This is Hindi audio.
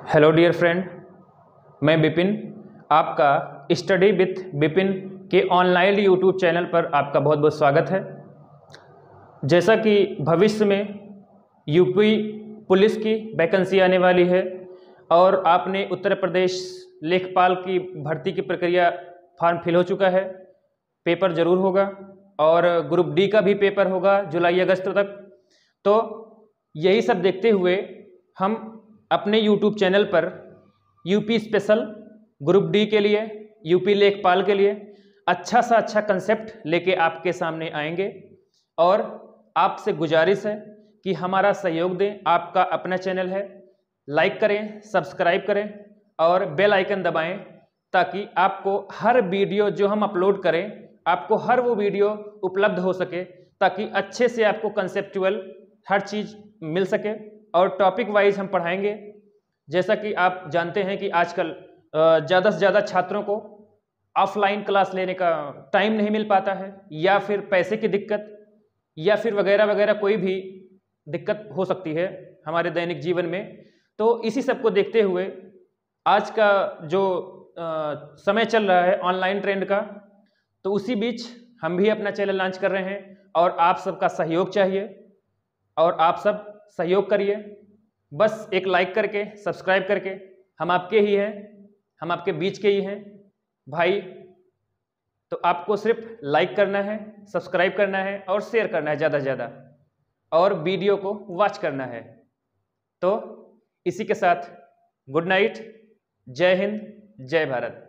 हेलो डियर फ्रेंड, मैं बिपिन, आपका स्टडी विथ बिपिन के ऑनलाइन यूट्यूब चैनल पर आपका बहुत बहुत स्वागत है। जैसा कि भविष्य में यूपी पुलिस की वैकेंसी आने वाली है और आपने उत्तर प्रदेश लेखपाल की भर्ती की प्रक्रिया फॉर्म फिल हो चुका है, पेपर ज़रूर होगा और ग्रुप डी का भी पेपर होगा जुलाई अगस्त तक। तो यही सब देखते हुए हम अपने यूट्यूब चैनल पर यूपी स्पेशल ग्रुप डी के लिए, यूपी लेखपाल के लिए अच्छा सा अच्छा कंसेप्ट लेके आपके सामने आएंगे और आपसे गुजारिश है कि हमारा सहयोग दें। आपका अपना चैनल है, लाइक करें, सब्सक्राइब करें और बेल आइकन दबाएं ताकि आपको हर वीडियो जो हम अपलोड करें, आपको हर वो वीडियो उपलब्ध हो सके, ताकि अच्छे से आपको कंसेप्चुअल हर चीज़ मिल सके और टॉपिक वाइज हम पढ़ाएंगे। जैसा कि आप जानते हैं कि आजकल ज़्यादा से ज़्यादा छात्रों को ऑफलाइन क्लास लेने का टाइम नहीं मिल पाता है, या फिर पैसे की दिक्कत, या फिर वगैरह वगैरह कोई भी दिक्कत हो सकती है हमारे दैनिक जीवन में। तो इसी सब को देखते हुए आज का जो समय चल रहा है ऑनलाइन ट्रेंड का, तो उसी बीच हम भी अपना चैनल लॉन्च कर रहे हैं और आप सबका सहयोग चाहिए और आप सब सहयोग करिए। बस एक लाइक करके, सब्सक्राइब करके, हम आपके ही हैं, हम आपके बीच के ही हैं भाई। तो आपको सिर्फ लाइक करना है, सब्सक्राइब करना है और शेयर करना है ज़्यादा से ज़्यादा, और वीडियो को वॉच करना है। तो इसी के साथ गुड नाइट, जय हिंद, जय भारत।